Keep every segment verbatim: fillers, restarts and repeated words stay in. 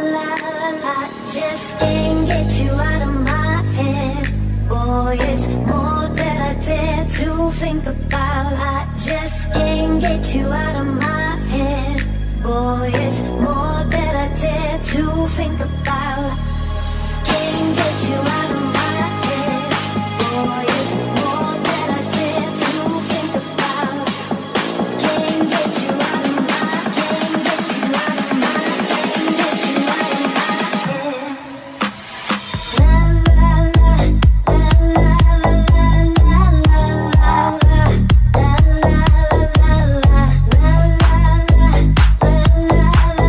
la la la, just can't get you out of my head. Boy, it's more that I dare to think about. I just can't get you out of my head. Boy, it's more that I dare to think about. Can't get you out of my head. Boy, it's more that I dare to think about. Can't get you out of my, can't get you out of my, can't get you out of my head. La la la, la la la la la la la, la la la la la, la la la, la la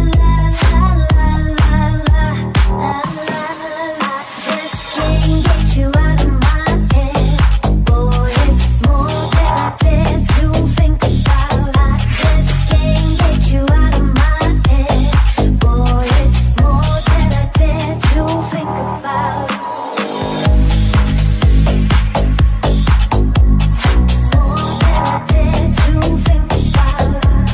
la la la. Just can't get you out of my head. Boy, it's more that I dare to think about. I just can't get you out of my head. Boy, it's more that I dare to think about. More that I dare to think about.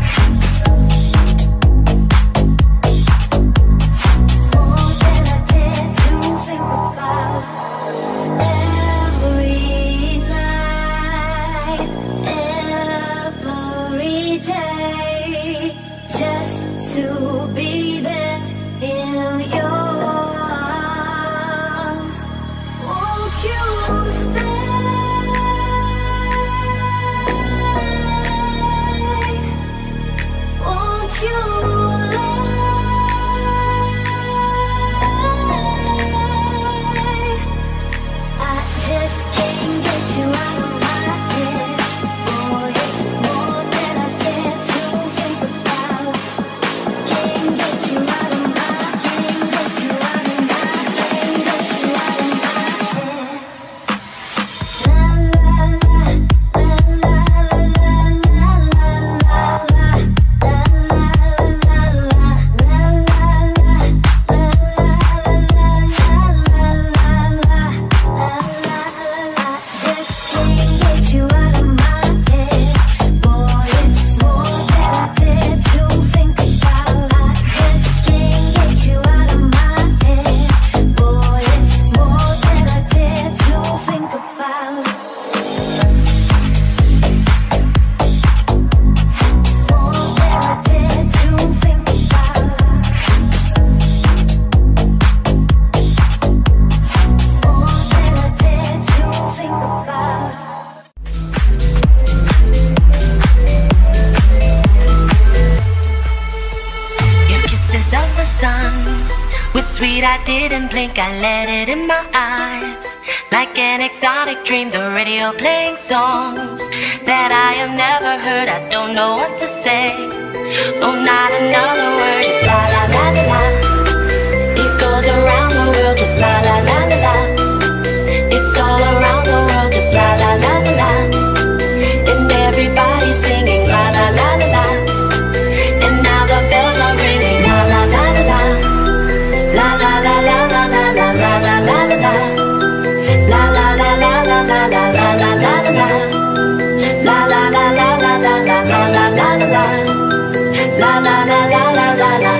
More that I dare to think about. Every night, every day, just to be there in your arms. Won't you stay? Won't you lay? I just can't get you out of my head. Boy, it's more that I dare to think about. Can't get you out of my, can't get you out of my, can't get you out of my head. La la la, la la la la la la la, la la la la la, la la la, la just can't get you out of my head. Boy, it's more that I dare to think about. I just can't get you out of my head. Boy, it's more that I dare to think about. More that I dare to think about. More that I dare to think about. Your kisses of the sun, with sweet I didn't blink, I let it in my eyes. Like an exotic dream, the radio playing songs that I have never heard, I don't know what to say. Oh, not another word, just la la la la la. It goes around the world, just la la la la la. It's all around the world, just la la la la la. And everybody's singing la la la la la. And now the bells are ringing la la la la la. La la la la la la la la la la la la. La la la la la la la la la la la la. La la la la la la la la la la la la. La la la la la la la.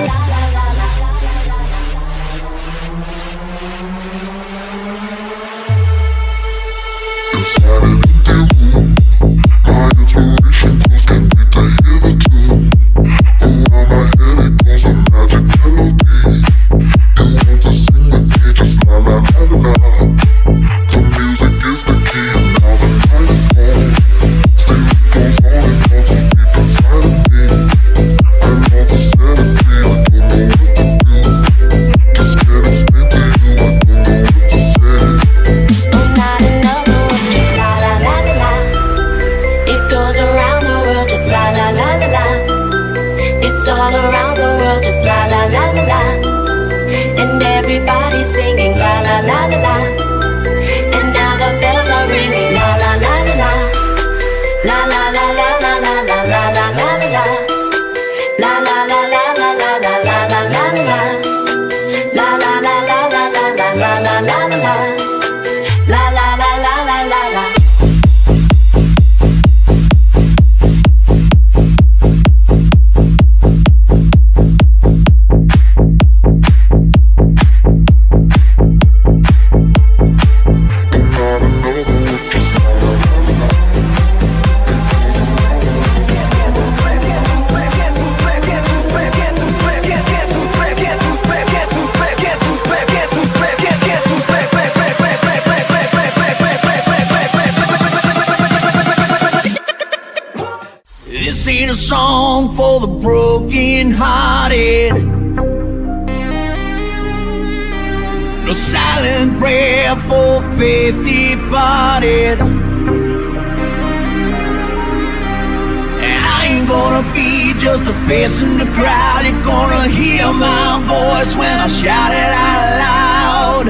a song for the broken hearted. No silent prayer for faith departed. And I ain't gonna be just a face in the crowd. You're gonna hear my voice when I shout it out loud.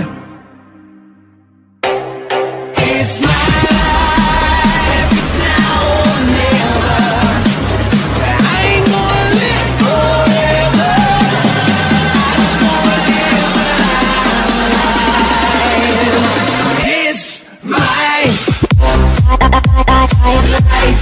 It's my life, it's now or never. I ain't gonna live forever. I just wanna live my life. It's my life.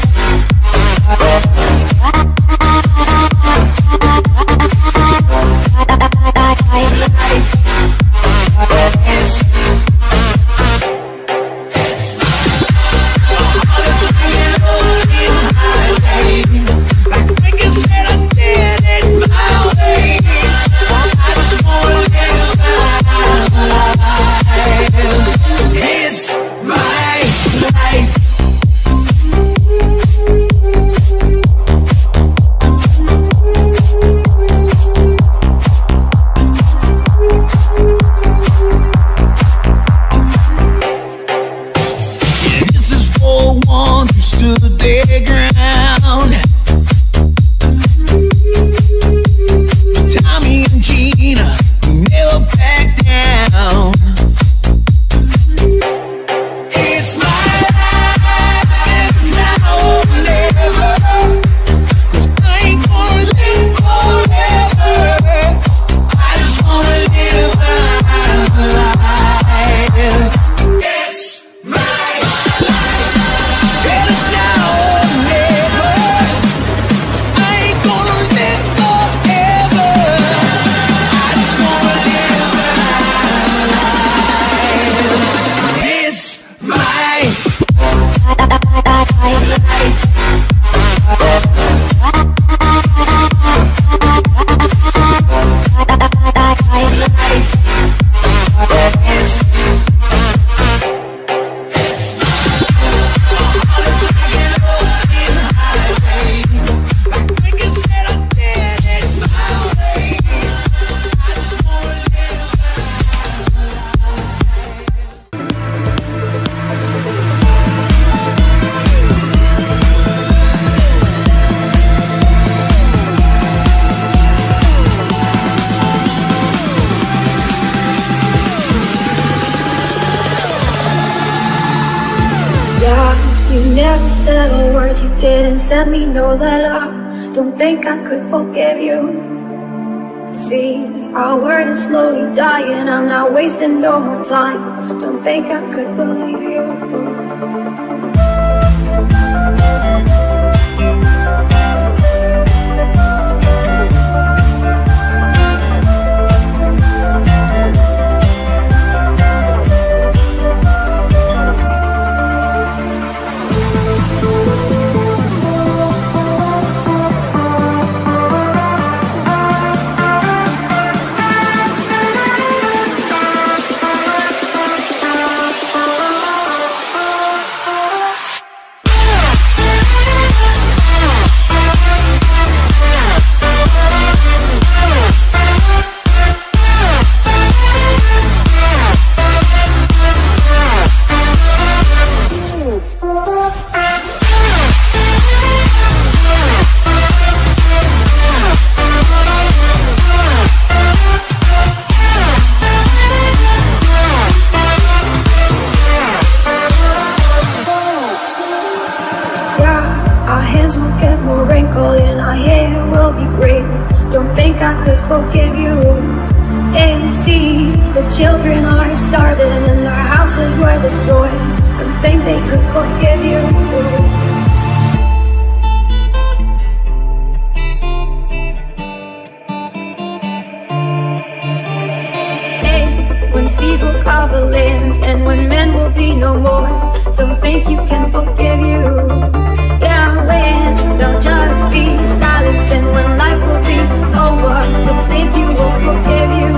Send me no letter. Don't think I could forgive you. See, our word is slowly dying. I'm not wasting no more time. Don't think I could believe you. Forgive you and see the children are starving and their houses were destroyed. Don't think they could forgive you. When seas will cover lands and when men will be no more, don't think you can forgive you. Yeah, when there'll just be silence and when life will be over, don't think you will forgive you.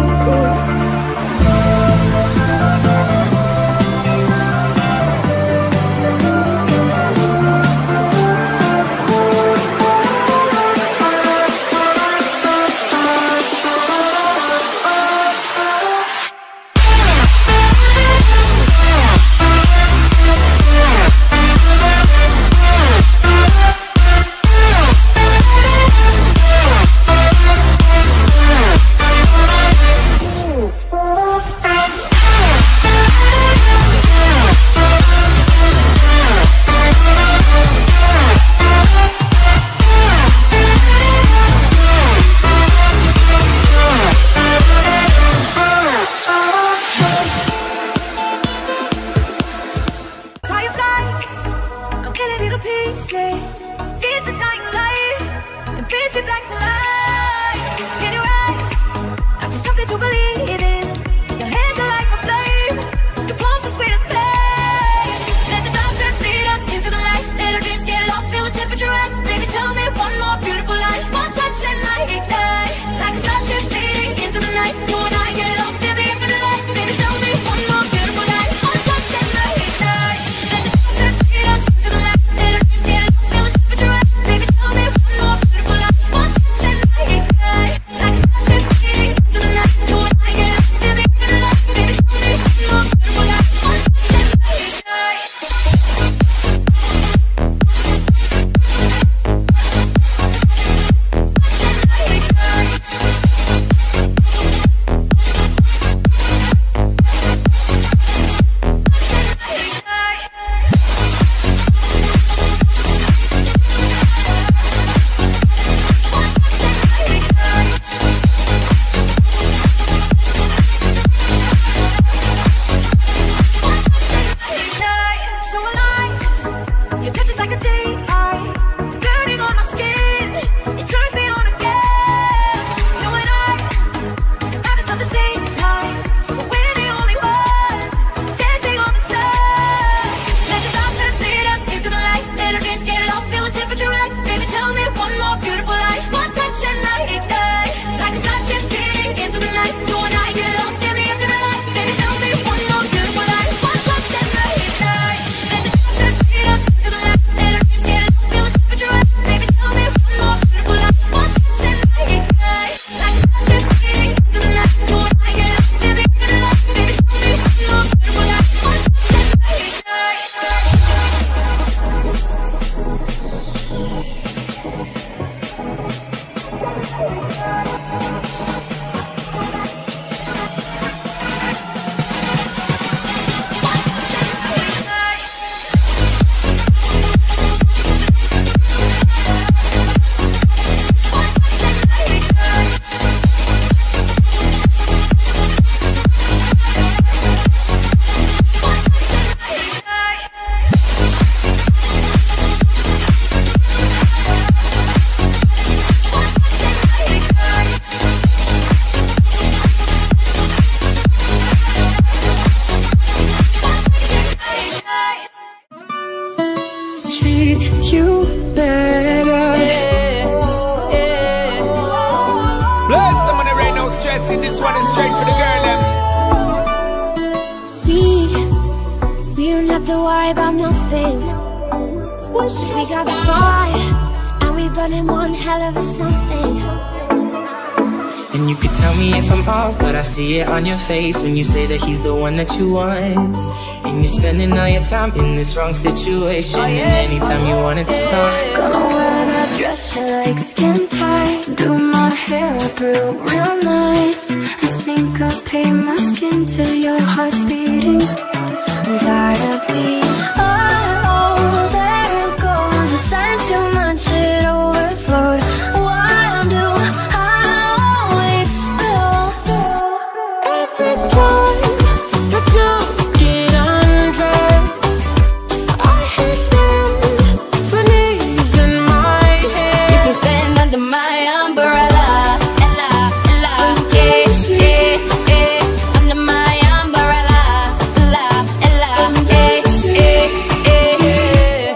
worry about nothing. We got the fire, and we burning one hell of a something. And you could tell me if I'm off, but I see it on your face when you say that he's the one that you want. And you're spending all your time in this wrong situation. Oh, yeah. And anytime you want it to start, gonna wear that dress you like, skin tight. Do my hair up real, real nice. And syncopate my skin till your heart beating. I'm tired of being oh, there it goes. I sang too much, it overflowed. Why do I always spill? Every time that you get undressed, I hear symphonies in my head. You can stand under my umbrella, Ella, Ella, yeah, yeah, yeah. Under my umbrella, Ella, Ella, yeah, yeah, yeah.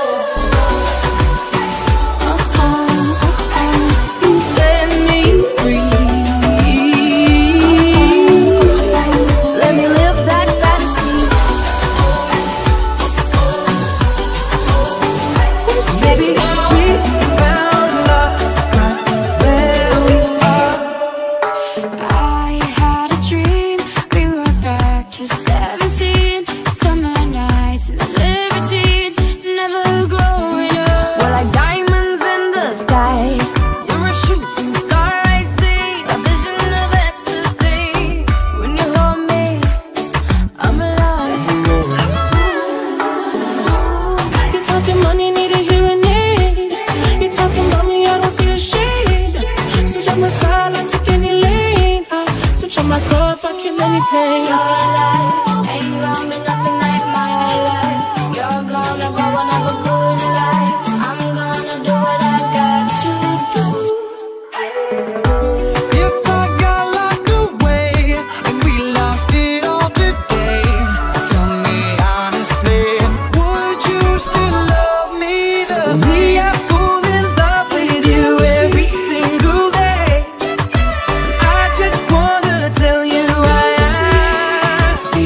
Oh, oh, oh. You set me free. Let me live that fantasy. baby, we found love right where we are. I had a dream, we were back to seventeen. Summer nights and the libertines, never growing up. We're like diamonds in the sky. You're a shooting star, I see. A vision of ecstasy. When you hold me, I'm alive. You're talking money, need a hearing aid. You're talking about me, I don't see a shade. Switch up my side, I take any lane. I switch up my cup, I kill any pain. You're alive, ain't gonna be nothing like my life. You're gonna go and have a good life. I'm gonna do what I got to do. If I got locked away and we lost it all today, tell me honestly, would you still love me the same? We are full in love with you every single day. I just wanna tell you I am.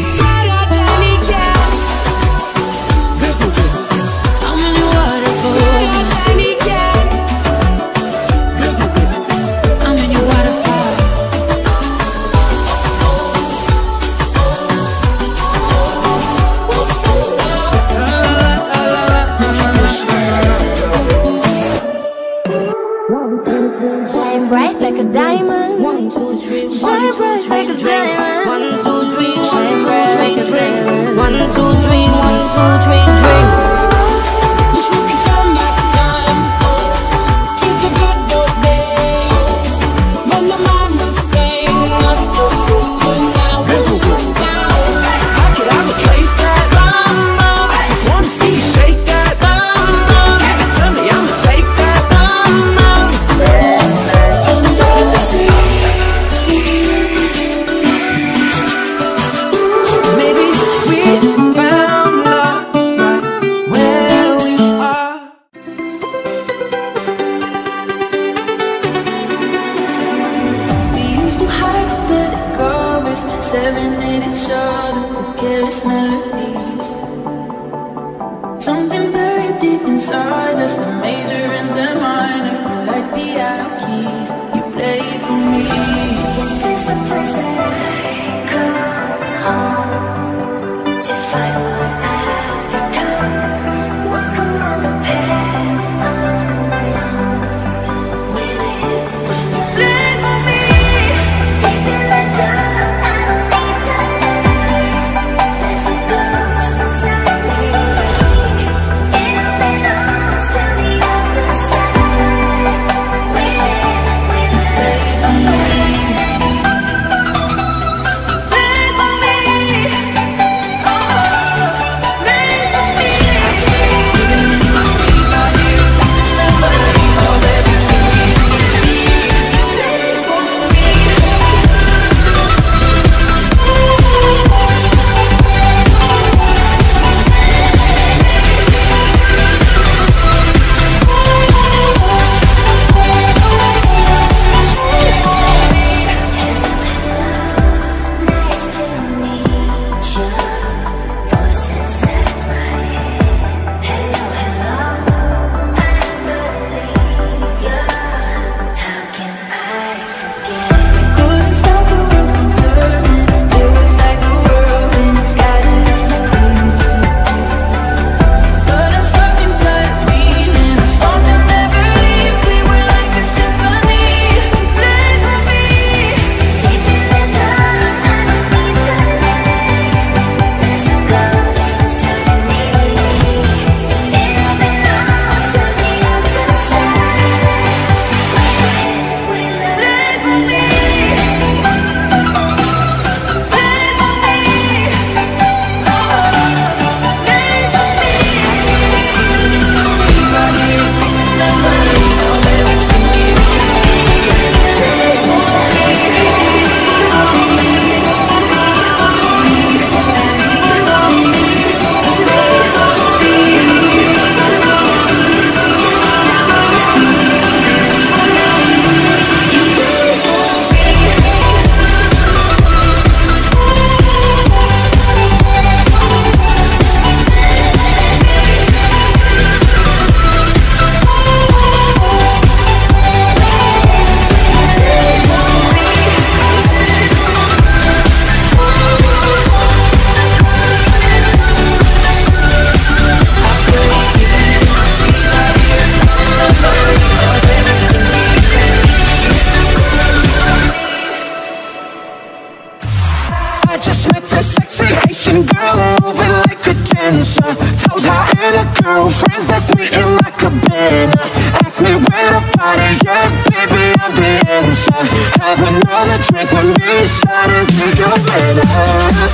answer. Told her and her girlfriends that's sweet like a band. Ask me where to party, yeah, baby, I'm the answer. Have another drink with me, shot and take your manners.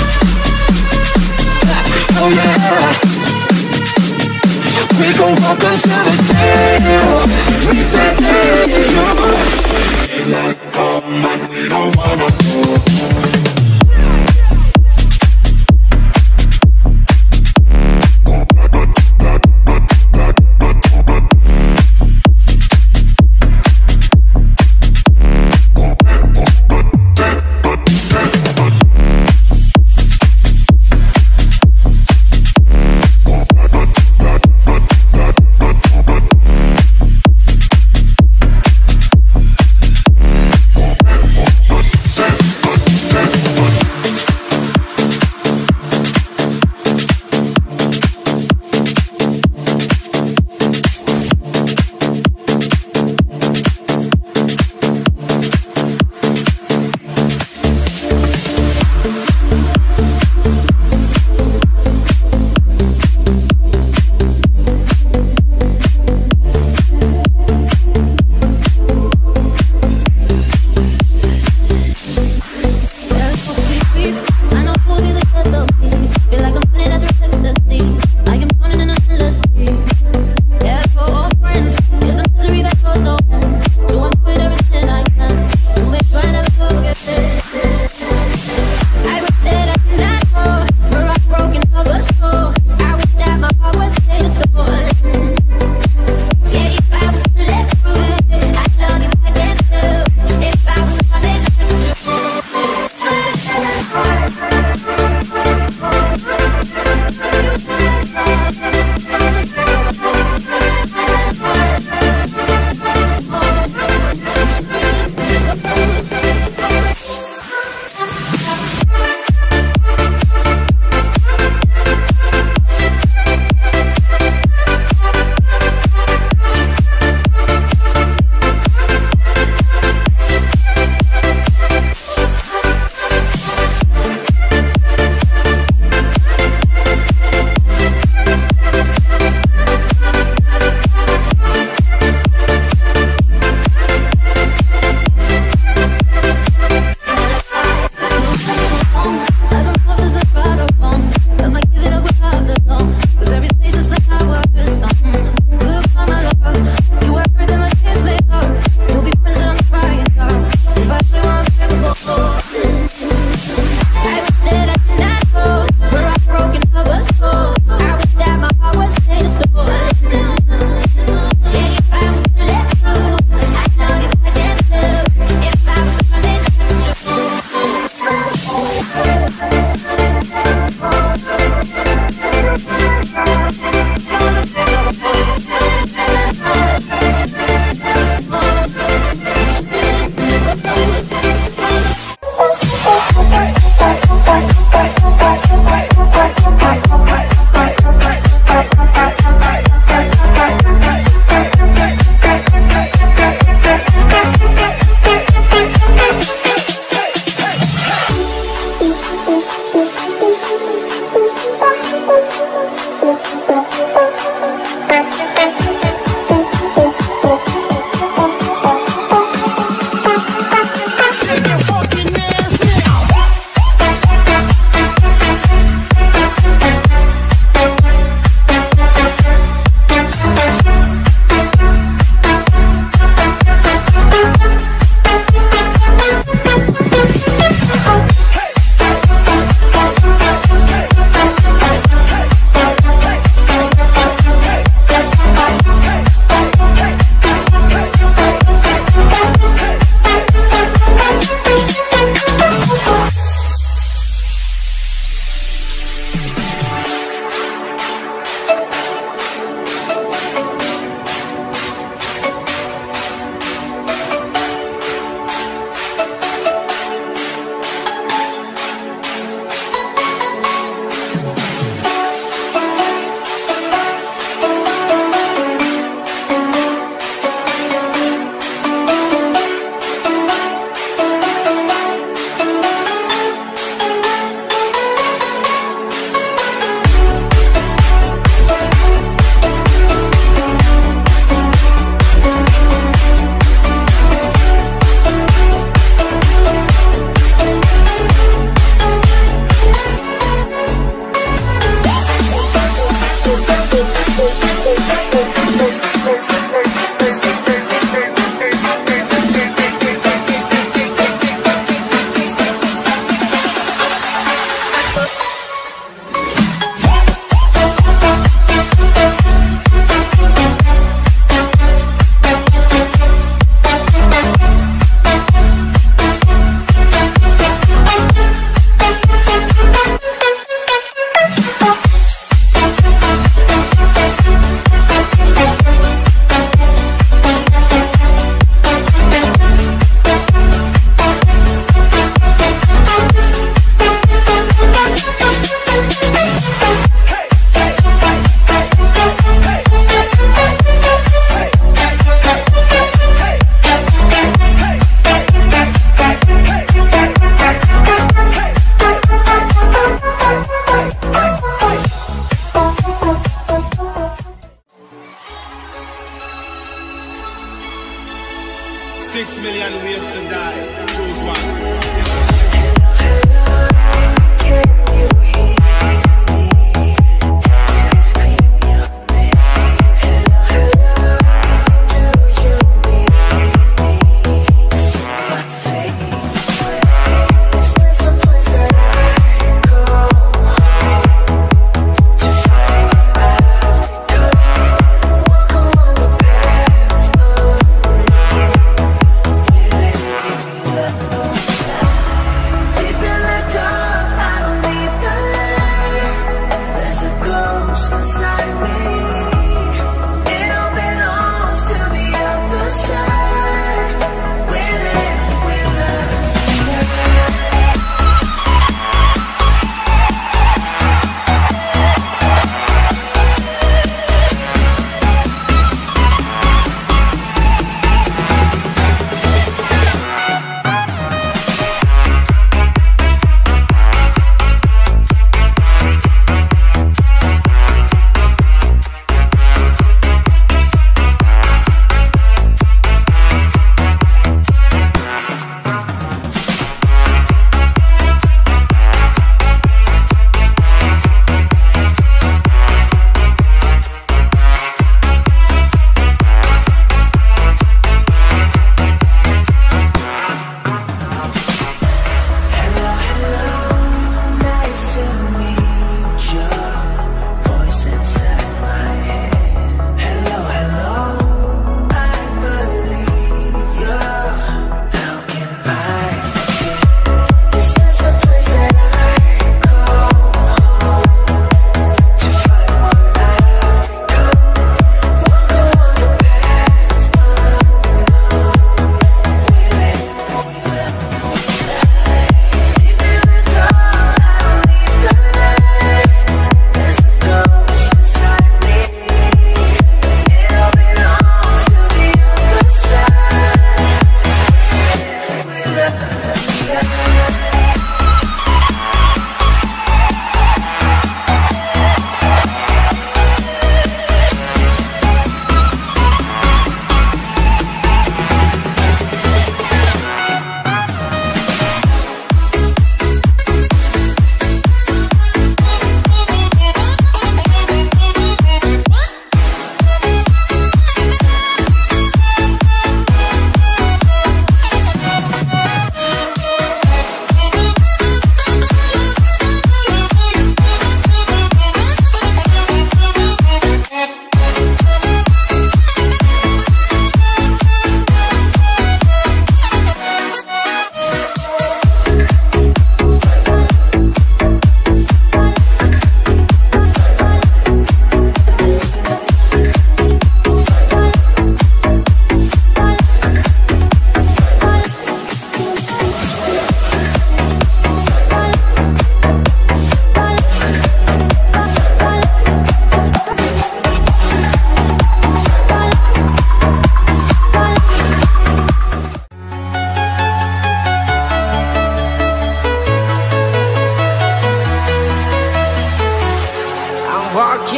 Oh yeah, we gon' walk until the day. We said hey, like come and we don't wanna go.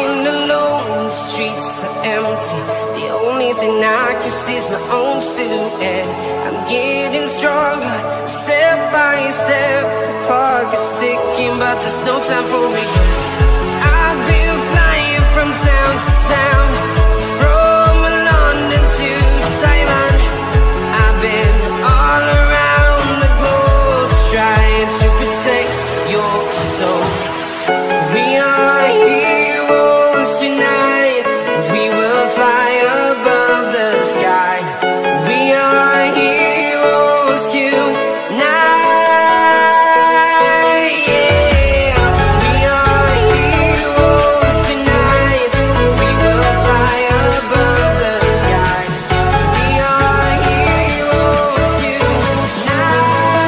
walking alone, the streets are empty. The only thing I can see is my own silhouette. I'm getting stronger, step by step. The clock is ticking, but there's no time for regrets. I've been flying from town to town, from London to Taiwan. I've been all around the globe, trying to protect your soul. We are heroes tonight. We will fly above the sky. We are heroes tonight. Yeah. We are heroes tonight. We will fly above the sky. We are heroes tonight.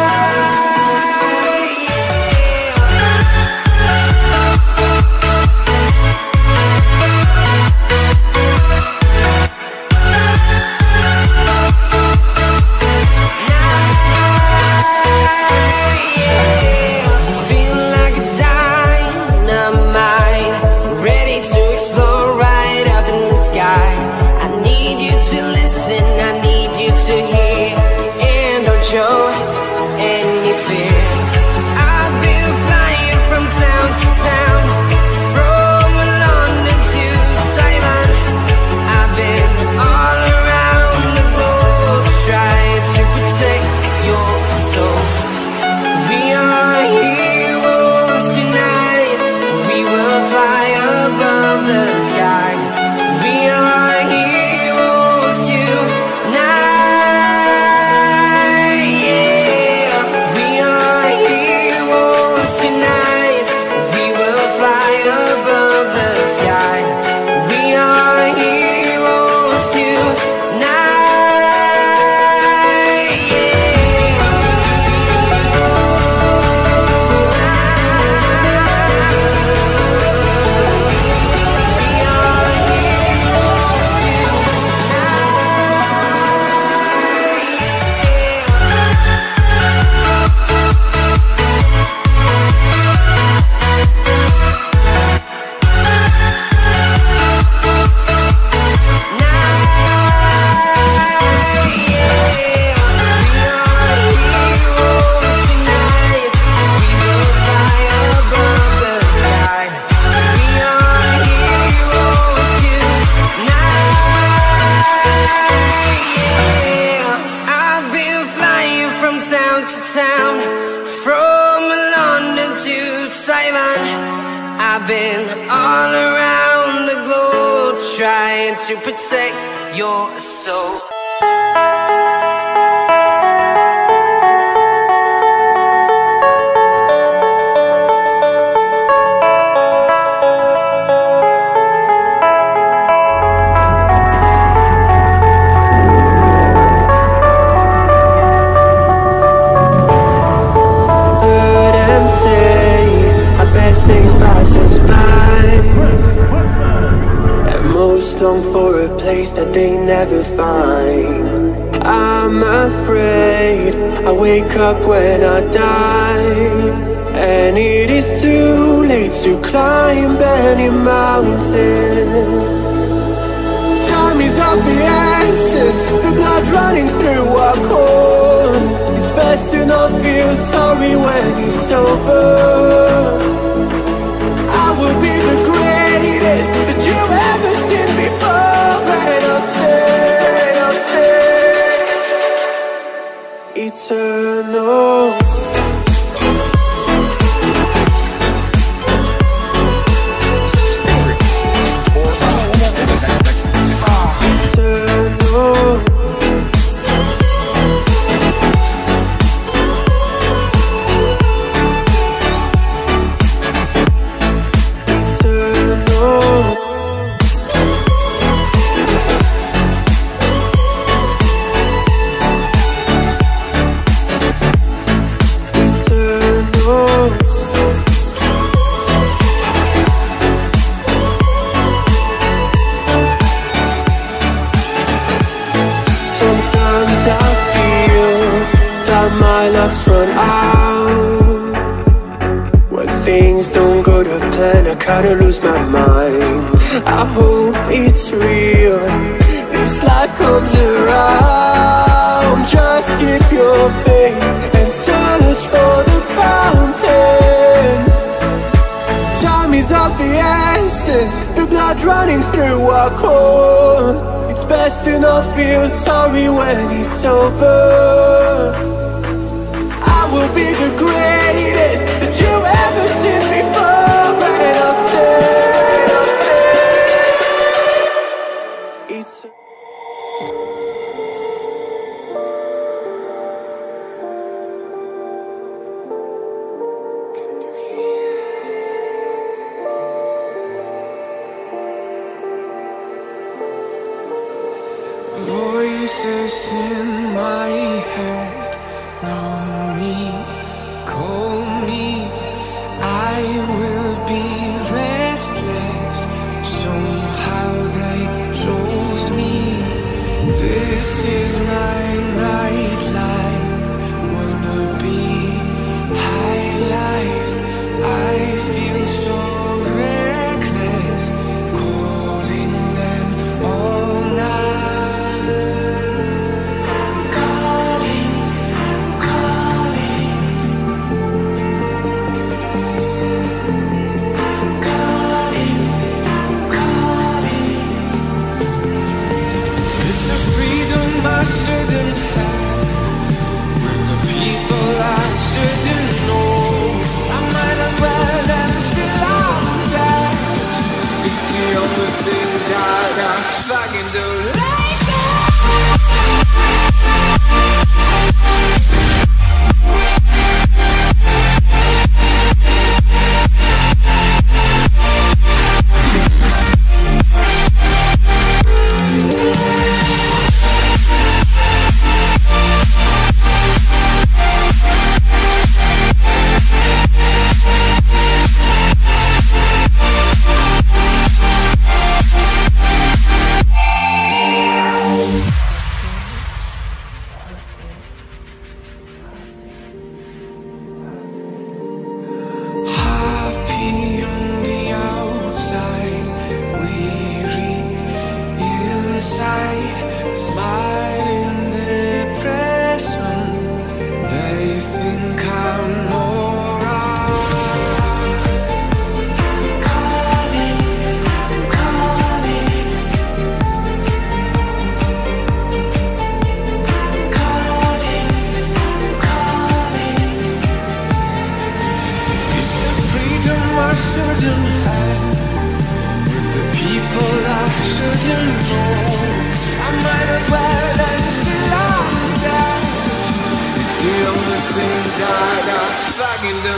I've been all around the globe, trying to protect your soul. Long for a place that they never find. I'm afraid I wake up when I die, and it is too late to climb any mountain. Time is of the essence, the blood running through our core. It's best to not feel sorry when it's over. I will be the greatest that you've ever seen before, and I'll stay, I'll stay eternal. My luck's run out when things don't go to plan, I kinda lose my mind. I hope it's real, this life comes around. Just keep your faith and search for the fountain. Time is of the essence, the blood running through our core. It's best to not feel sorry when it's over. I will be the greatest that you ever seen before, and I'll say it's Can you hear voices in my head? Know me, call me, I will be restless. Somehow they chose me. This is my nightlife, wanna be high life. I feel so reckless, calling them all night. I'm calling, I'm calling, I'm calling, I'm calling. It's the freedom I shouldn't have, with the people I shouldn't know. I might as well have still on that. It's the only thing that I fucking do. Happy on the outside, weary inside, smiling depression. They think I'm alright. I'm calling, I'm calling, I'm calling, I'm calling. It's the freedom I shouldn't have, with the people I shouldn't know. I might as well have still on that. It's the only thing that I fucking do.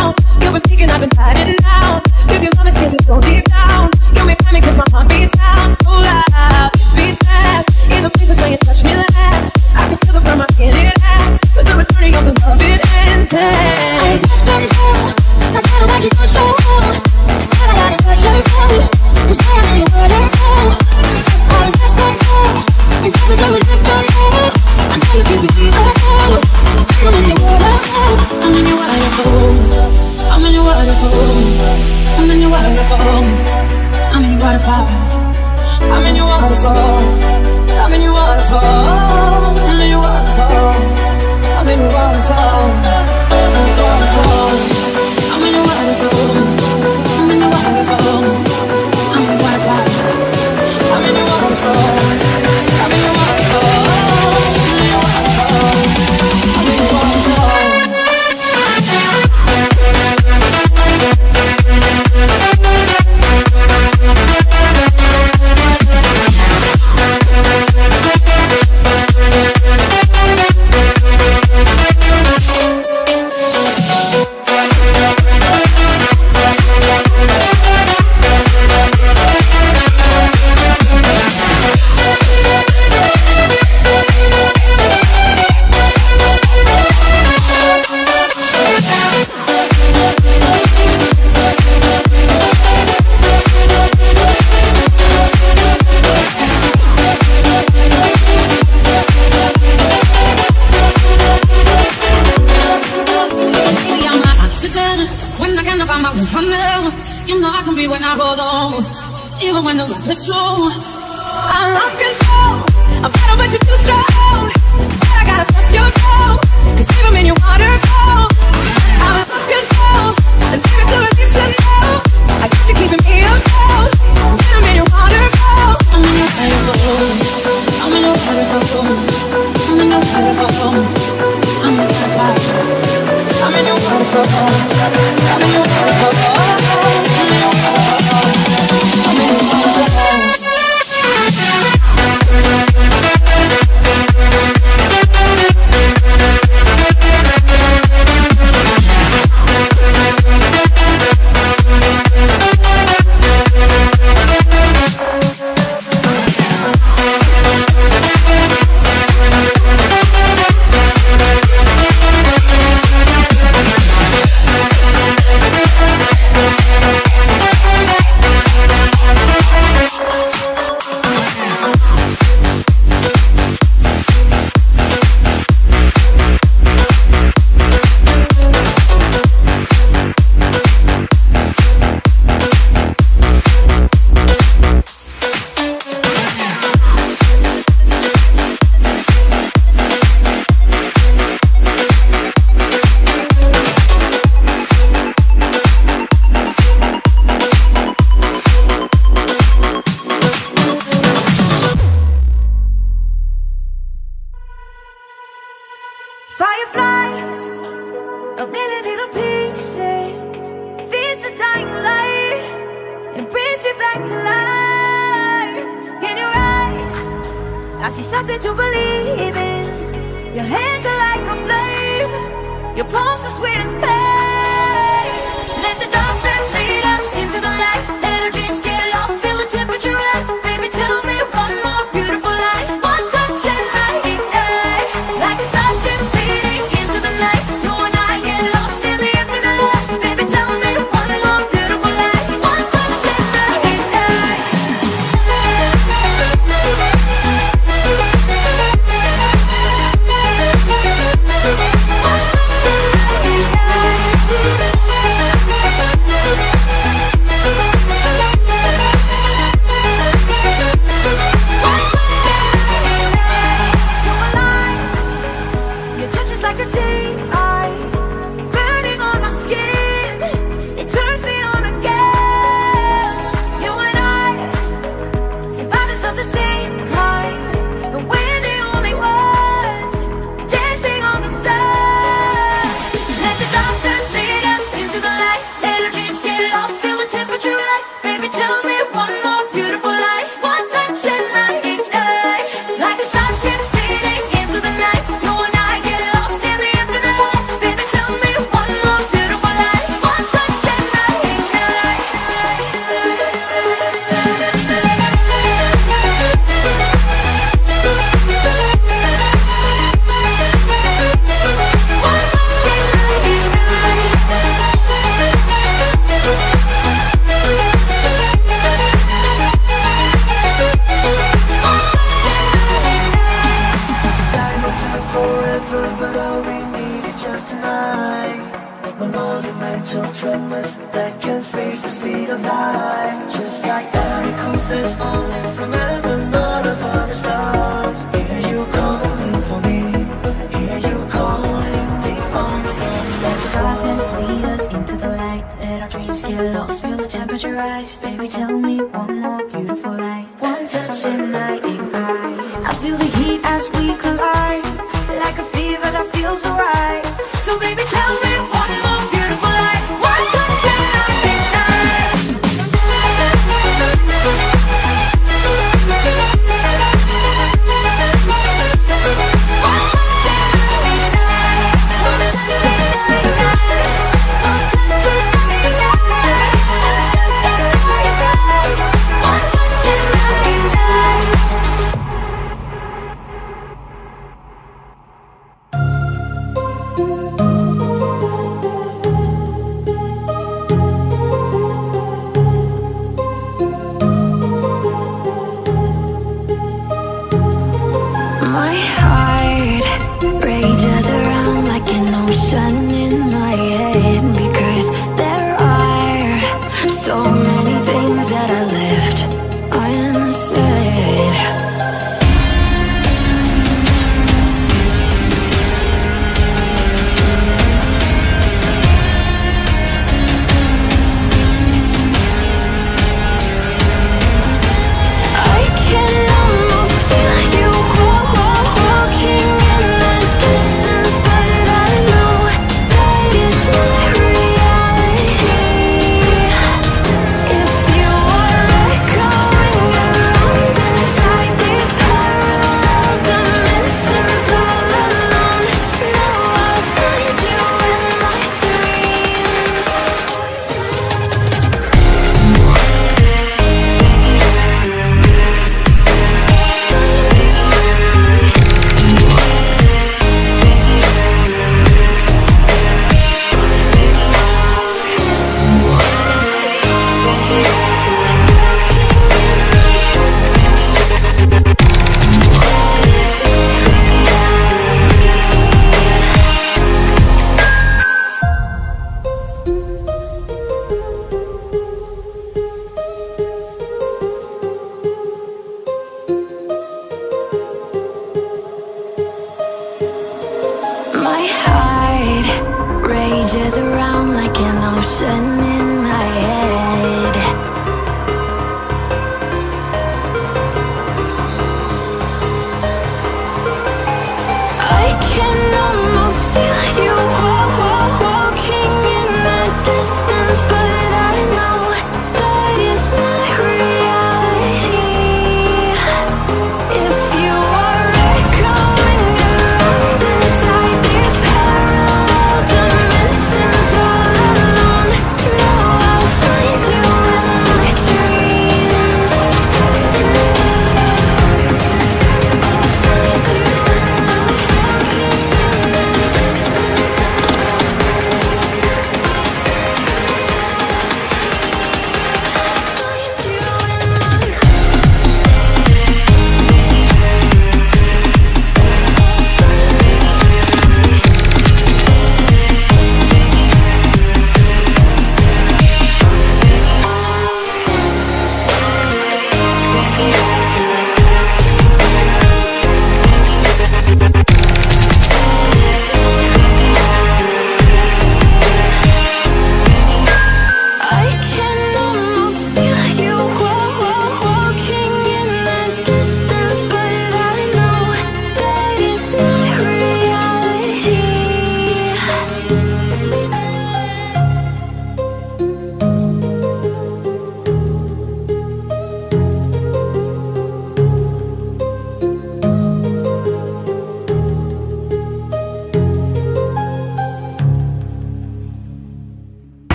now. You've been thinking I've been fighting now. Cause your love is scares me so deep down. You may find me cause my heart beats down so loud. It beats fast in the places where you touch me last. I can feel the burn my skin, it acts. But the returning of the love, it ends. I just can't tell. I'm trying to make you go so well. But I gotta touch your phone. Cause I am in your world and fall. I just can't tell. I'm trying to do it just don't know. I know you keep me up. I'm in your world and fall. I'm in your waterfall. I'm in your waterfall. I'm in your waterfall. I'm in your waterfall. I'm in your waterfall. I'm in your waterfall. I'm in your waterfall. I'm in your waterfall. I'm in your waterfall. I'm in your waterfall. I'm in your waterfall. I'm in your waterfall. I'm in your waterfall. I'm in your waterfall. I'm in your waterfall. When I hold on, even when the rocket's true, I lost control. I'm better, but you're too strong. But I gotta trust your flow. Cause baby, I'm in your waterfall. I'm lost control. And baby, too relieved to know I got you keeping me afloat. When I'm in your waterfall. I'm in your waterfall. I'm in your waterfall. I'm in your waterfall. I'm in your waterfall. I'm in your waterfall. I'm in your waterfall. Fireflies, a million little pieces, feeds the dying light, and brings me back to life. In your eyes, I see something to believe in. Your hands are like a flame, your palms are sweet as pain. Let the darkness lead us into the light. Let our dreams get lost, feel the temperature rise. Baby, tell me one more beautiful lie. One touch and I ignite, like a starship speeding into the night. You and I get lost in the infinite light. Baby, tell me one more beautiful lie. One touch and I ignite. One touch and I ignite. moments that can freeze the speed of light. Just like particles that's falling from heaven, all over the stars. Hear you calling for me, hear you calling me home from Let the darkness lead us into the light. Let our dreams get lost, feel the temperature rise. Baby, tell me one more beautiful night. One touch and I ignite. I feel the heat as we collide, like a fever that feels alright. So baby, tell me one more beautiful night. One touch and I ignite. One touch and I ignite. One touch and I ignite. One touch and I ignite. One touch and I ignite. One touch and I ignite.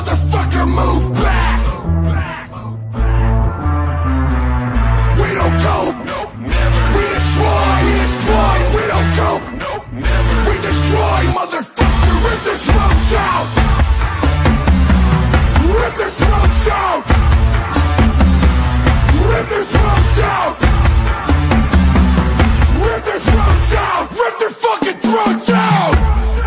motherfucker, move back. We don't go, nope, never. We destroy, we destroy, we don't go, nope, never. We destroy, motherfucker, rip their throats out. Rip their throats out. Rip their throats out. Rip their throats out. Rip their fucking throats out.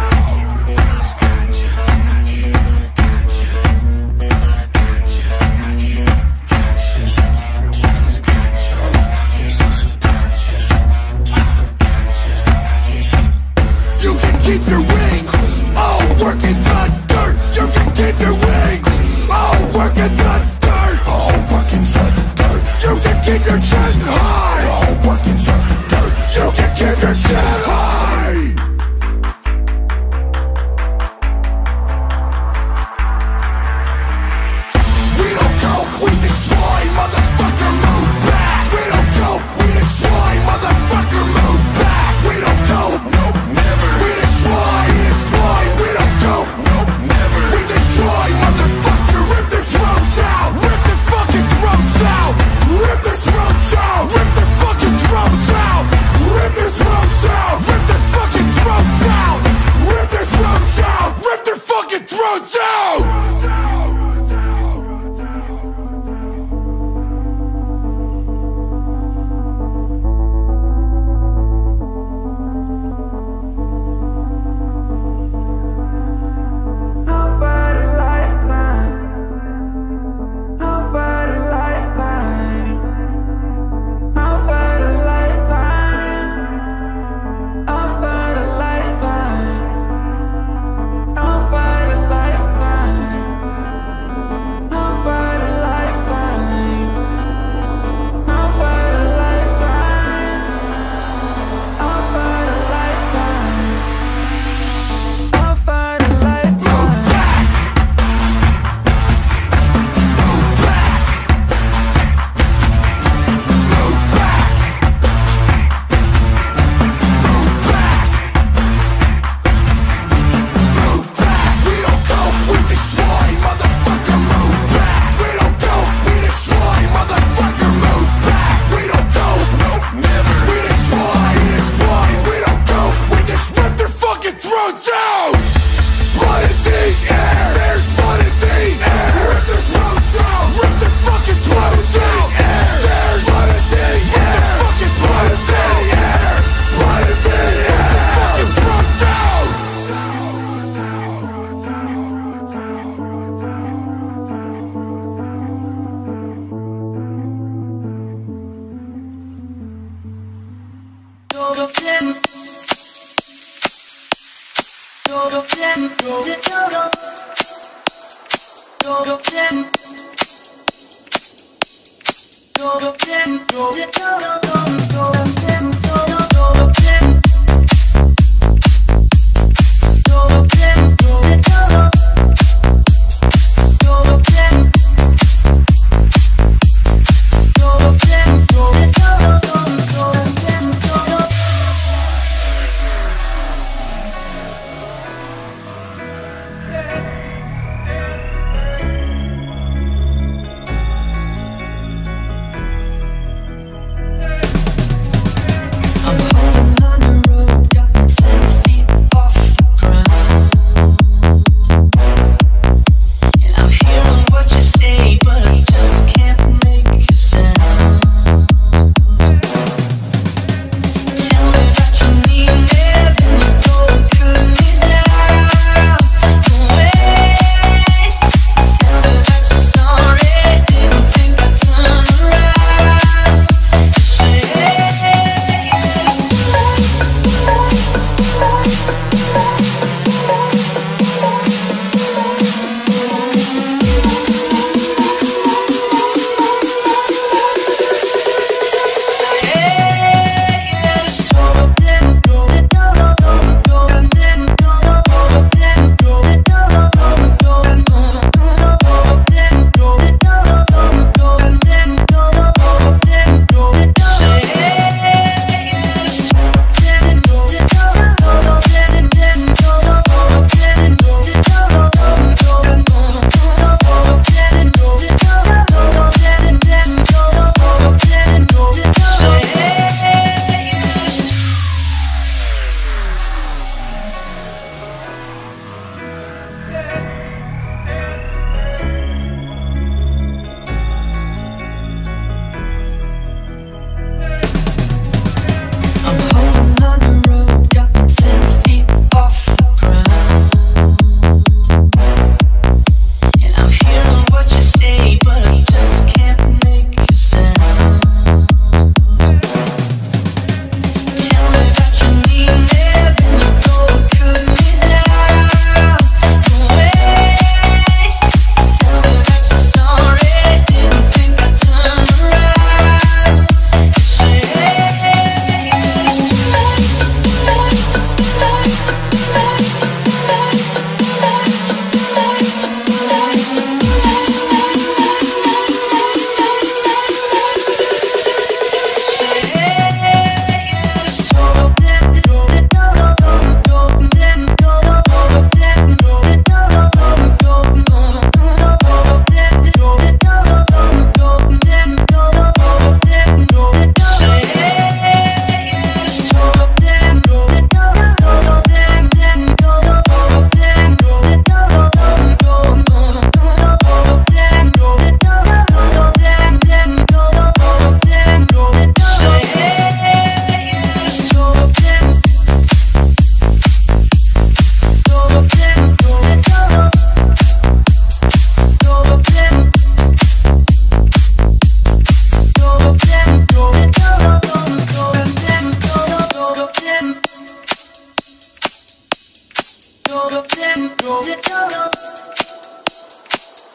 You can keep your wings, all work in the dirt. You can keep your wings, all work in the dirt. All work in the dirt. You can keep your chin high, all work in the dirt. You can keep your chin high. We don't go, we destroy, motherfucker, move back. We don't go, we destroy, motherfucker, move back. We don't go, nope, never. We destroy, destroy, we don't go, nope, never. We destroy, motherfucker, rip their throats out.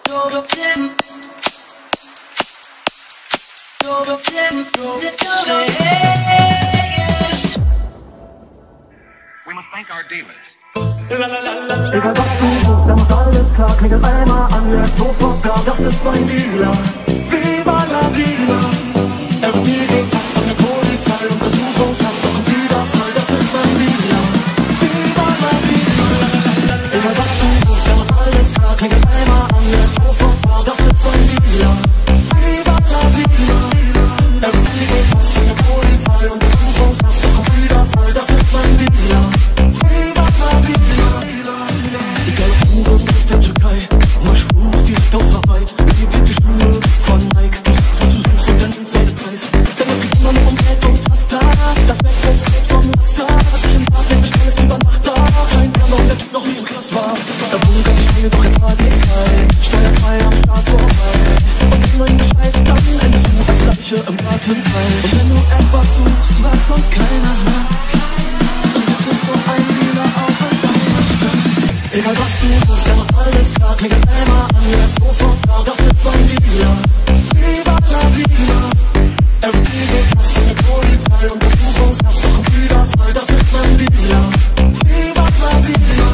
We must thank our dealers. Egal was du suchst, da muss alles klar. Klingel einmal an, er ist sofort da. Das ist mein Dealer. Viva la vida. Er wird nie gefasst von der Polizei. Untersuchungshaft, doch ein Wiederfall. Das ist mein Dealer. Viva la vida. Egal was du suchst, da muss alles klar. Klingel einmal an, er ist sofort da. Das ist mein Dealer. Viva la vida. Er wird nie gefasst von der Polizei. Untersuchungshaft, doch ein Wiederfall. Das ist mein Dealer. Viva la vida. Egal ob Uhren aus der Türkei, oder Schwurz direkt aus Hawaii. Imitierte Schuhe von Nike. Du sagst, was du suchst und dann seine Preis. Denn es geht immer nur um Geld und was da. Das Backbett fällt vom Laster. Was ich im Bad mit bestelle, ist über Nacht da. Kein Plan, warum der Typ noch nie im Knast war. Er bunkert die Scheine, doch er zahlt nichts rein. Steuerfrei am Start vorbei. Und wenn du ihn bescheißt, dann endest du als Leiche im Gartenteich. Und wenn du etwas suchst, was sonst keiner hat, dann gibt es so einen Dealer auch an deiner Stadt. Egal was du suchst, der macht alles klar. Klingel einmal an, er ist sofort da. Das ist mein Dealer. Viva la vida. Er wird nie gefasst von der Polizei. Untersuchungshaft, doch ein Wiederfall. Das ist mein Dealer. Viva la vida.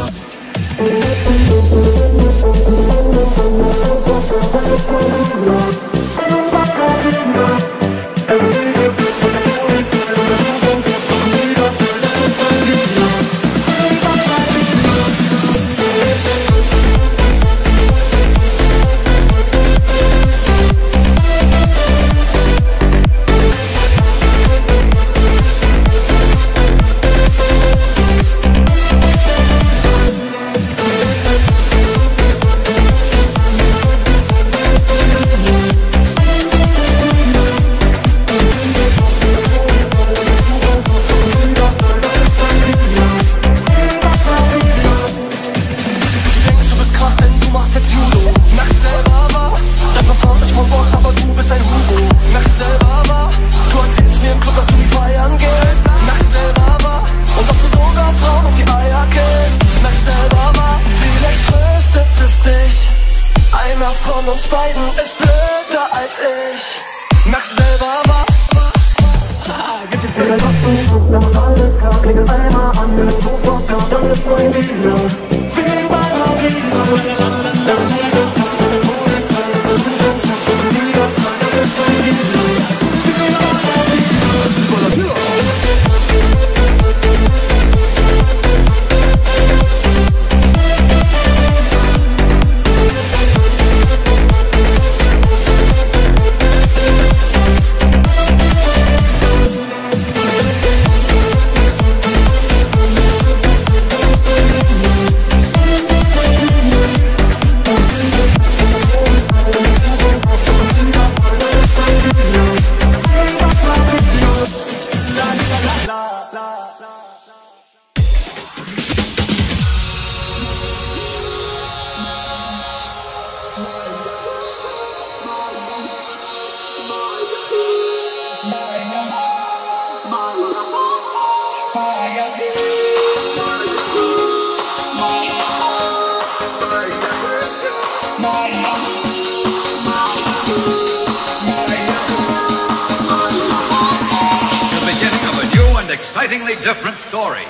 Excitingly different story.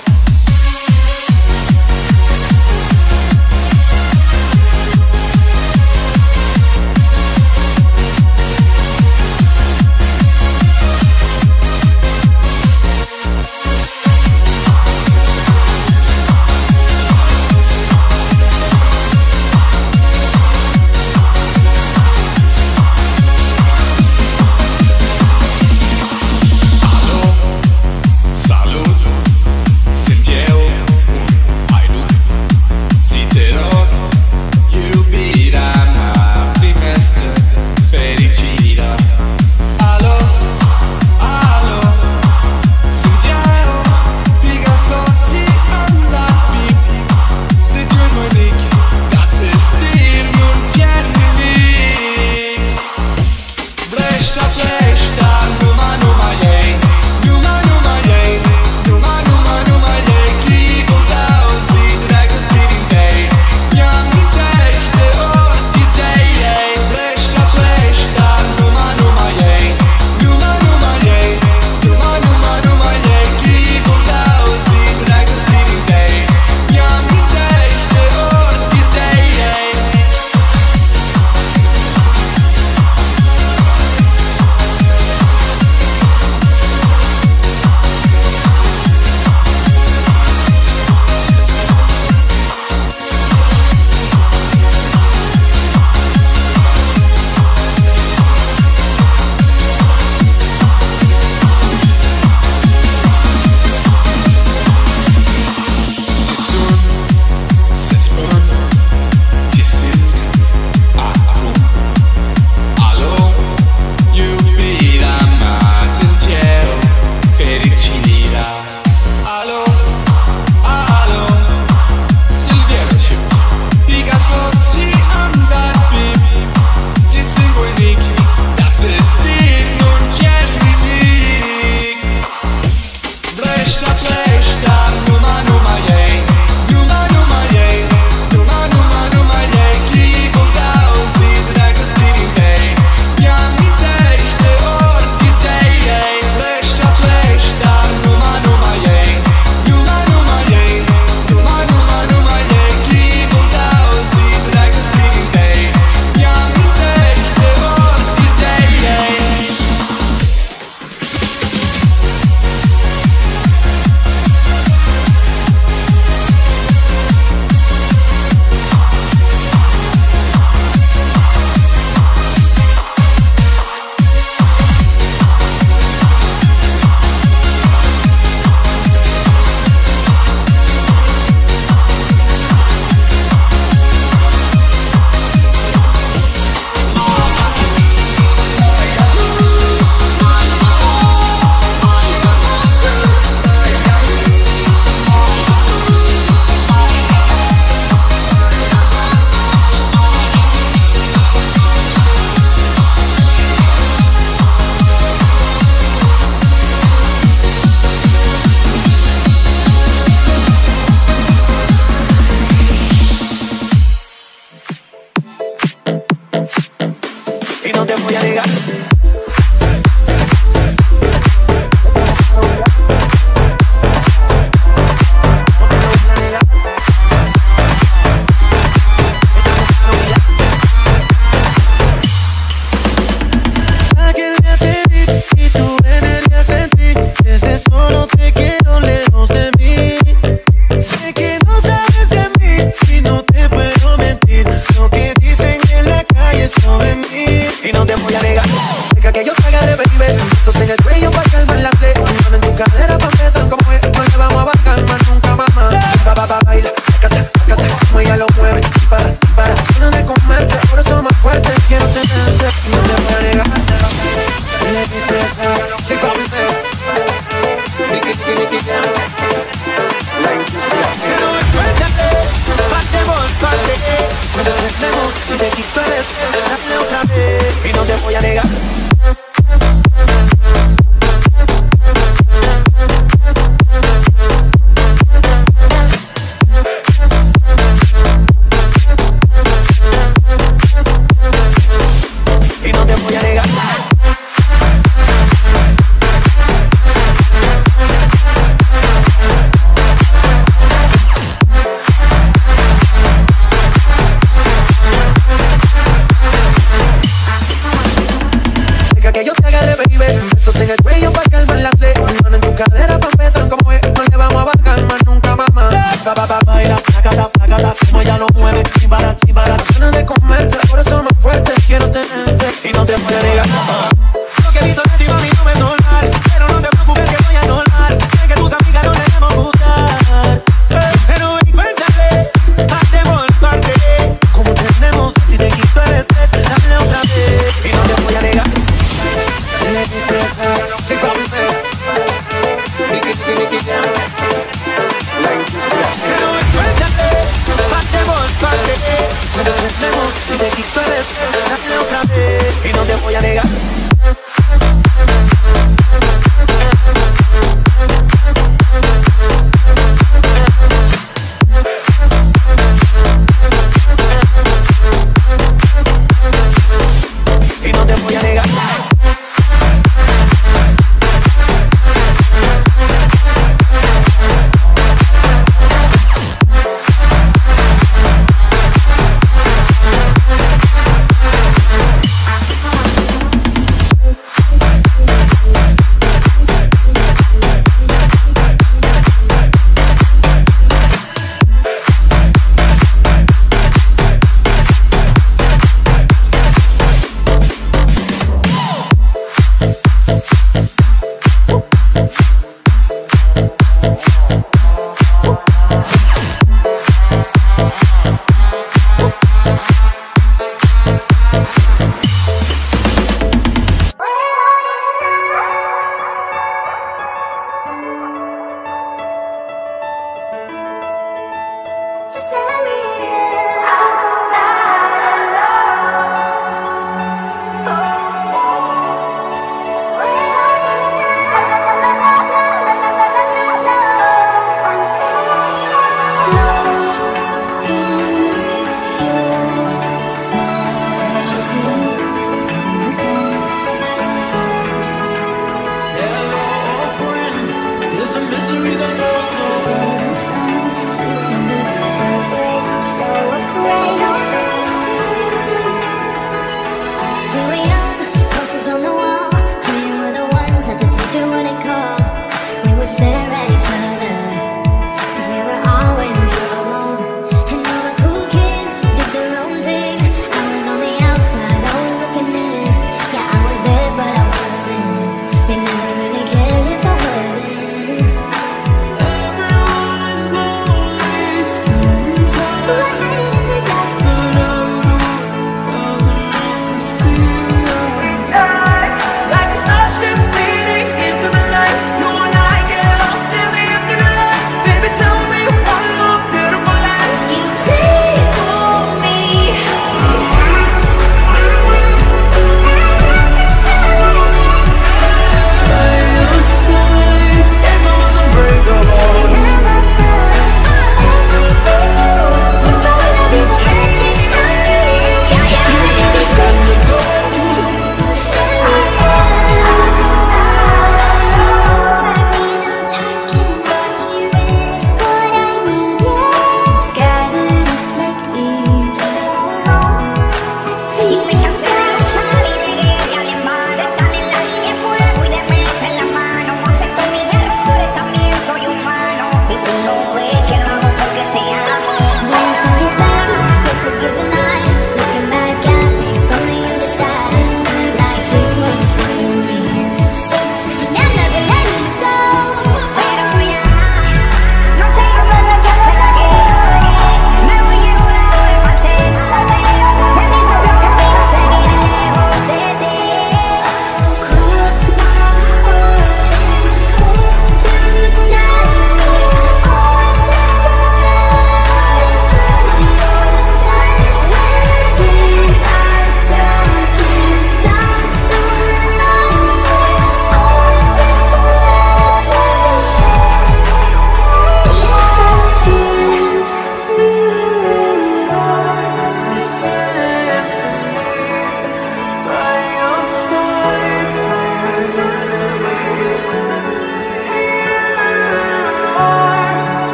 Salud. te voy a negar. Y no te voy a negar. Y no te voy a negar. Que yo te agarre, baby, besos en el cuello pa' calmar la sed. Mano en tu cadera pa' empezar como es. No le vamos a bajar más nunca, mamá. Ba, ba, ba, baila, placata, placata, como ella lo mueve, sin parar, sin parar. Ganas de comerte, por eso más fuerte quiero tenerte y no te voy a negar. Lo que he visto de ti, mami, no es normal, pero no te preocupes que voy a normal. Sé que tus amigas no debemos gustar, pero ven y cuéntale, parte por parte. Como tenemos, si te quito el estrés, dale otra vez y no te voy a negar. Sí, papi, Nicky, Nicky, Nicky, la industria. Pero encuéntrate, parte por parte. Cuando tenemos, si te quito el estrés, dale otra vez y no te voy a negar. Y no te voy a negar.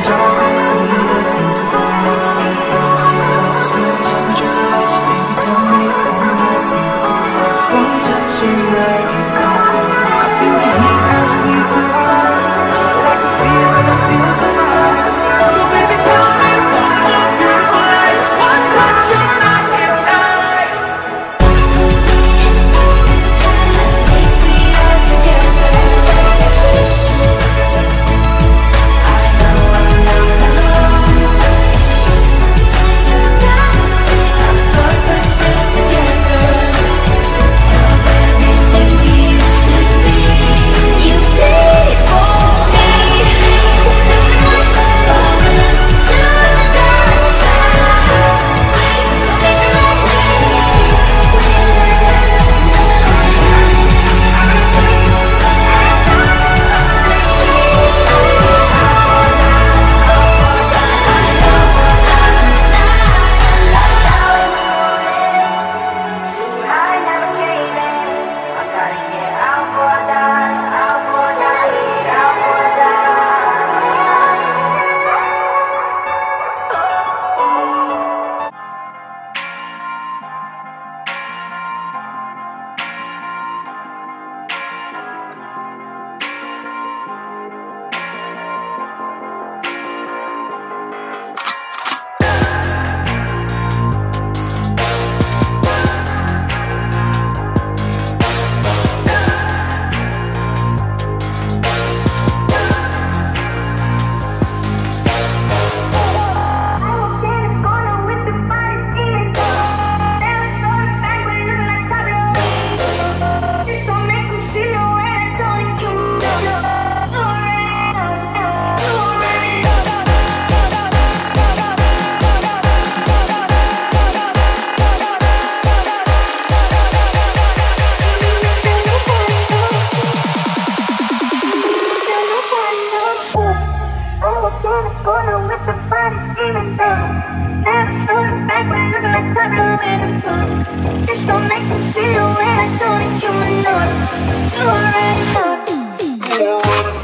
This don't make me feel when I told it you were not. You already know. You already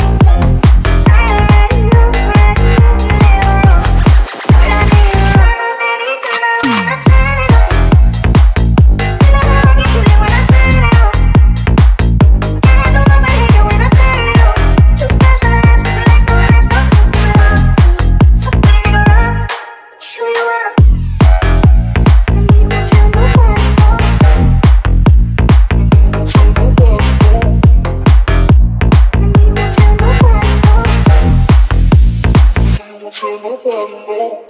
run Don't tell nobody, no.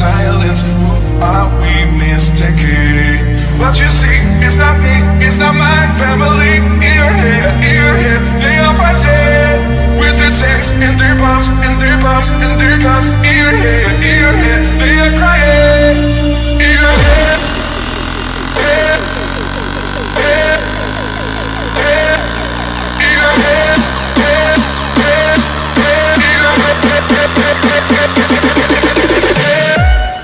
silence. Are we mistaken? But you see, it's not me, it's not my family. In your head, in your head, they are fighting with the tanks and their bombs and their bombs and their guns. In your head, in your head, they are crying. In your head, head, head, head. In your head, head, head, head. In your head, head, head, head, head, head, head.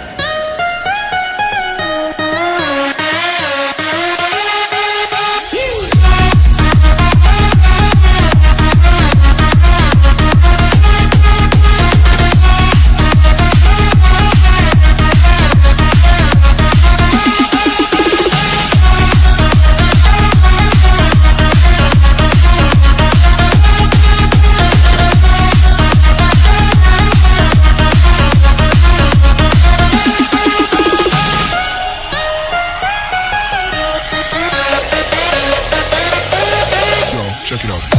Check it out.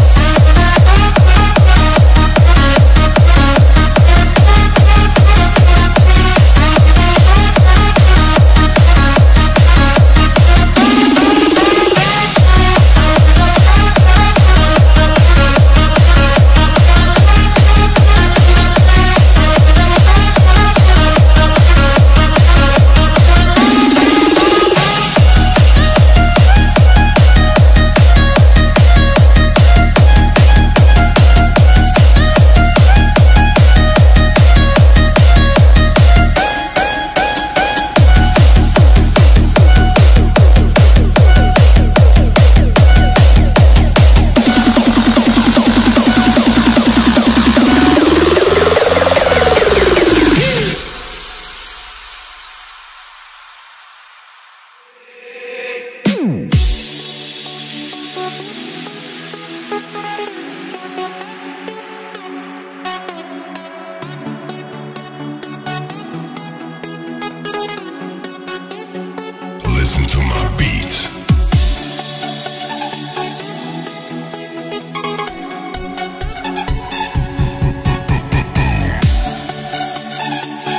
Listen to my beats.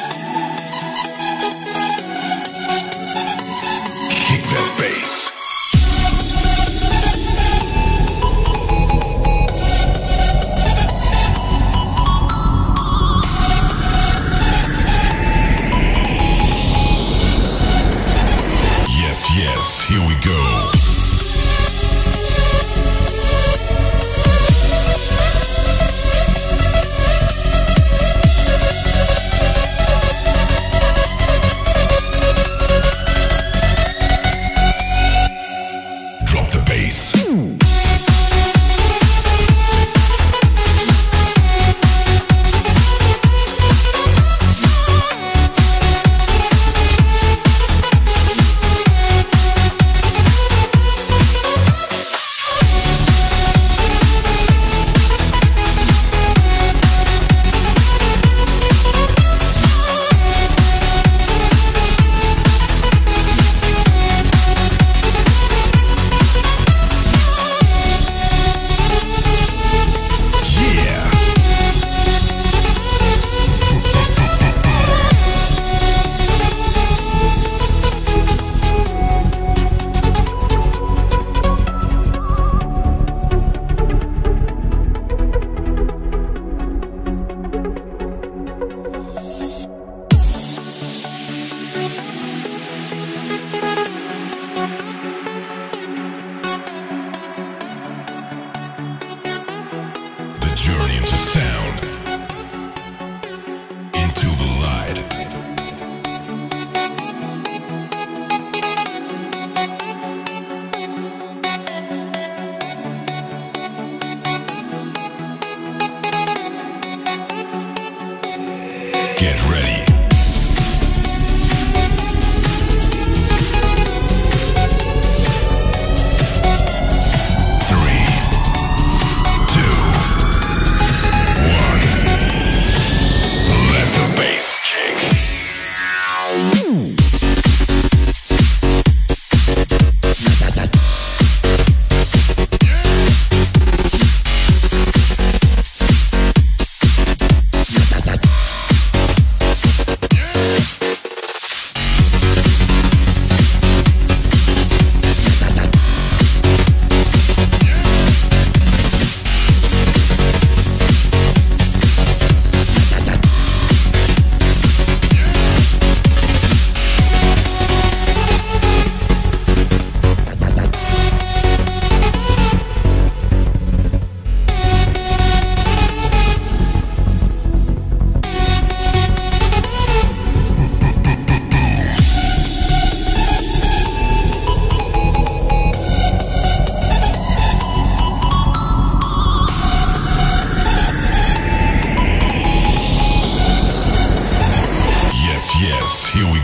Kick that bass.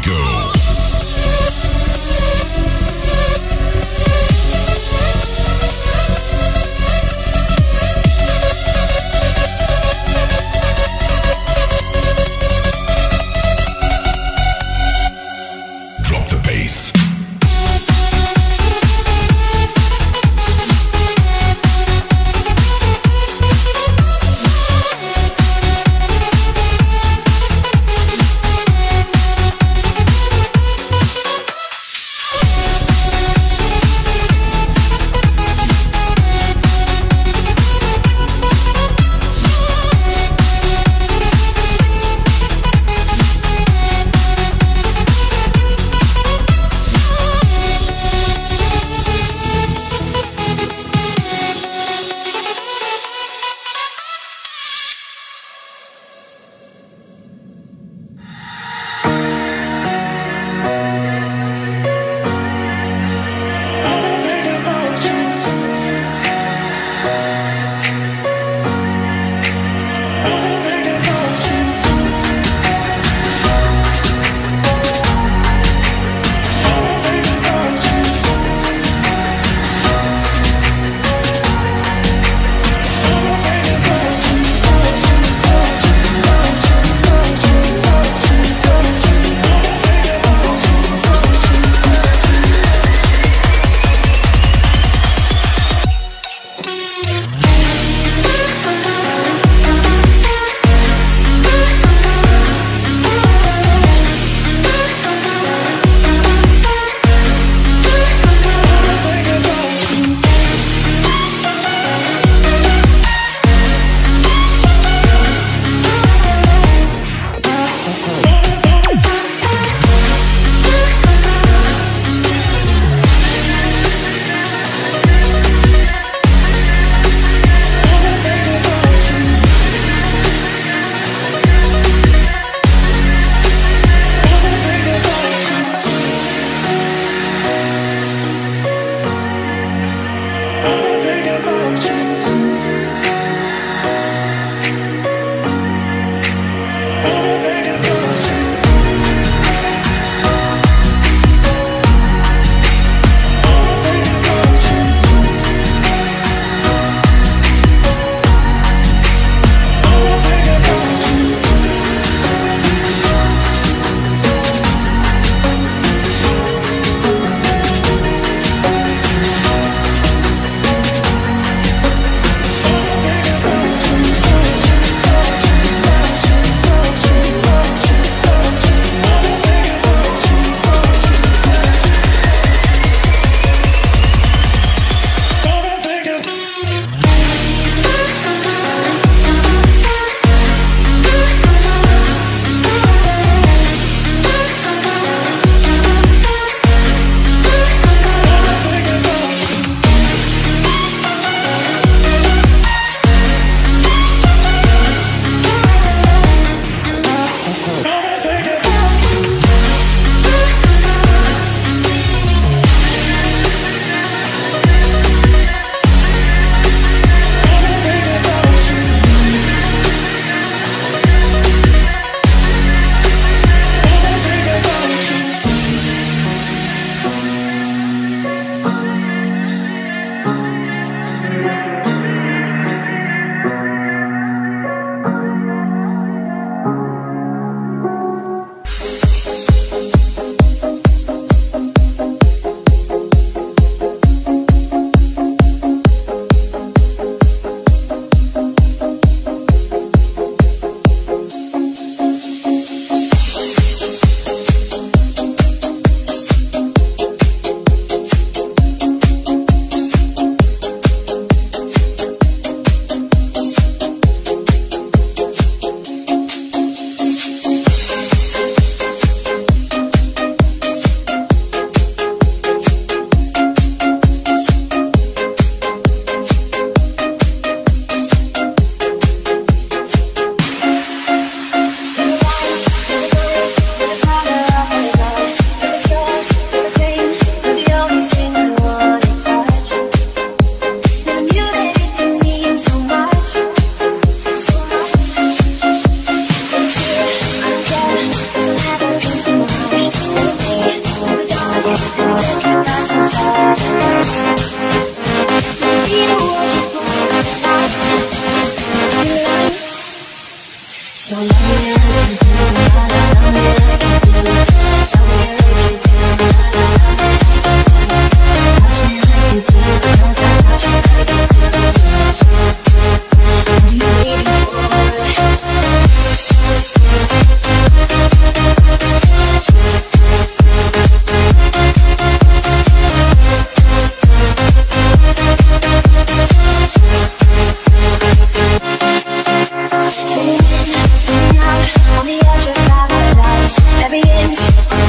go. Drop the bass.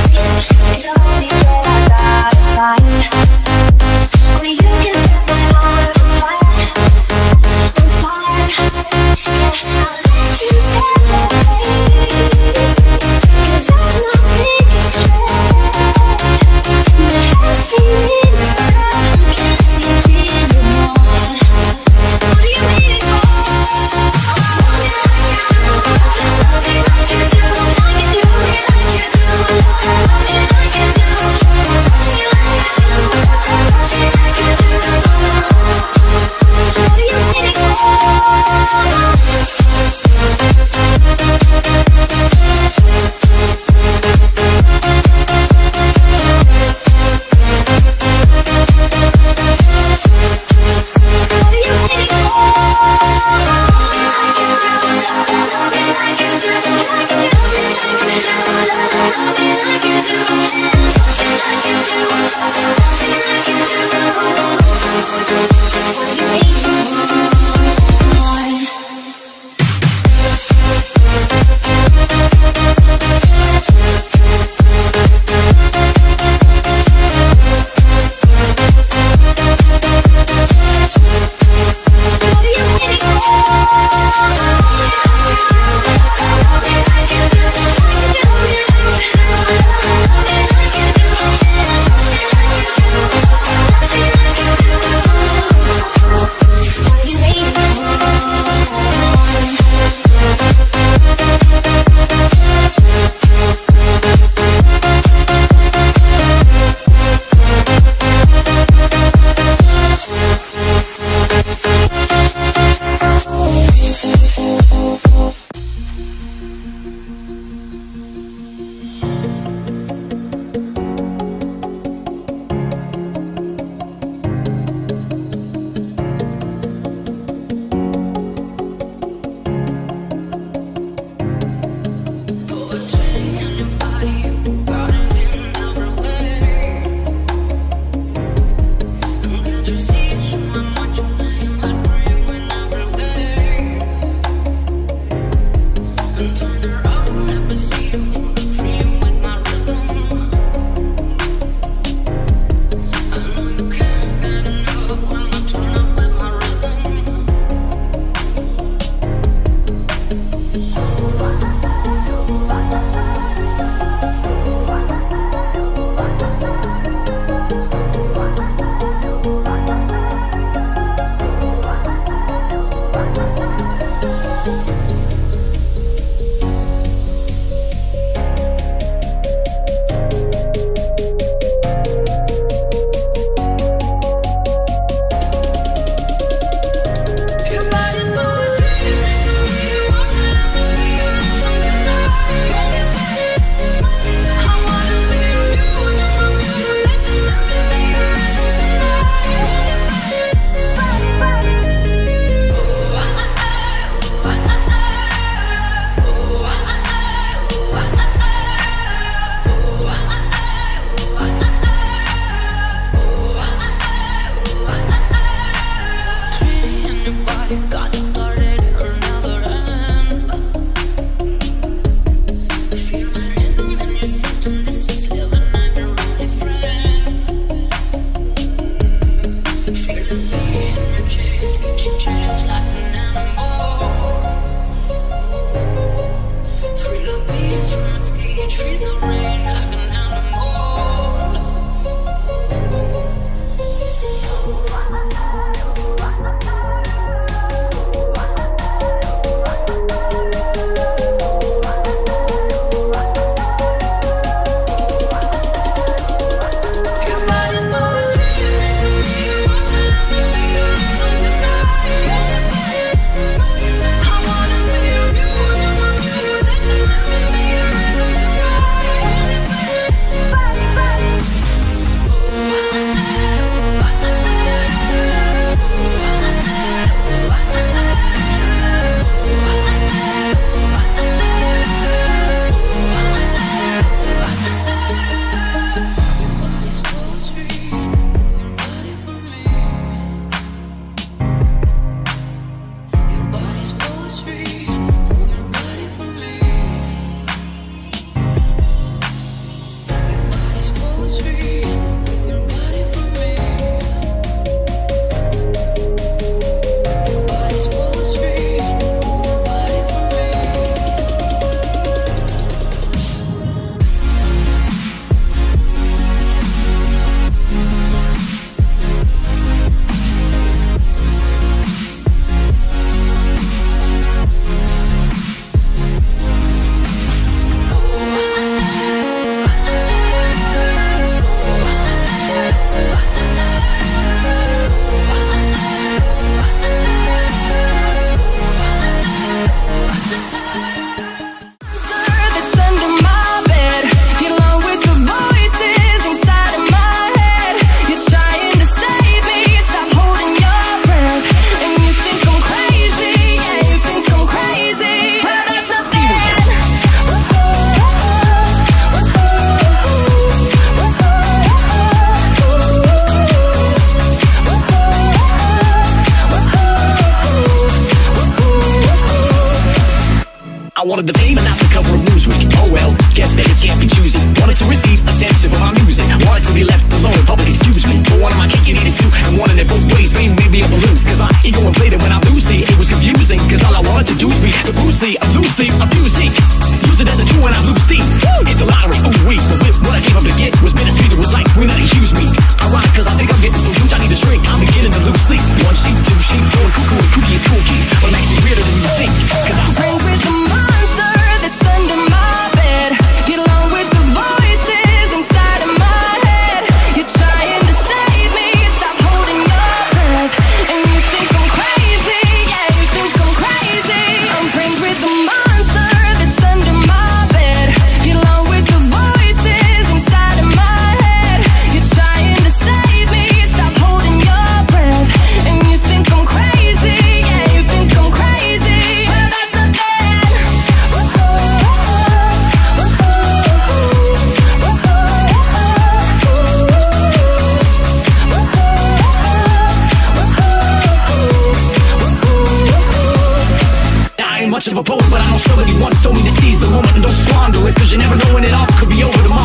Like you do, like you do, like you do. much of a poet, but I know somebody once told me to seize the moment and don't squander it, cause you never know when it all could be over tomorrow.